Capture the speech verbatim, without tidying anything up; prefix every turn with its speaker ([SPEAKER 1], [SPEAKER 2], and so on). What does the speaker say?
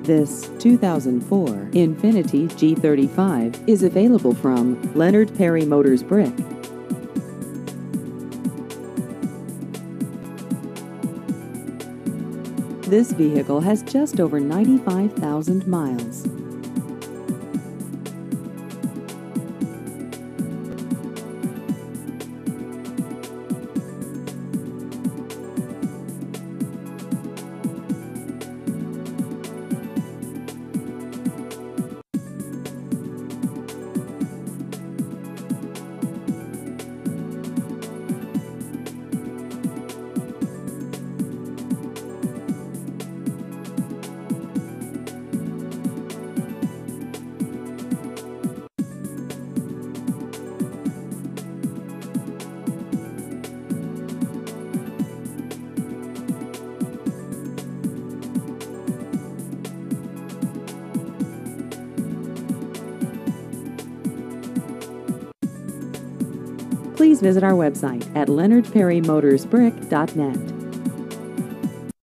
[SPEAKER 1] This two thousand four Infiniti G thirty-five is available from Leonard Perry Motors Brick. This vehicle has just over ninety-five thousand miles. Please visit our website at leonard perry motors brick dot net.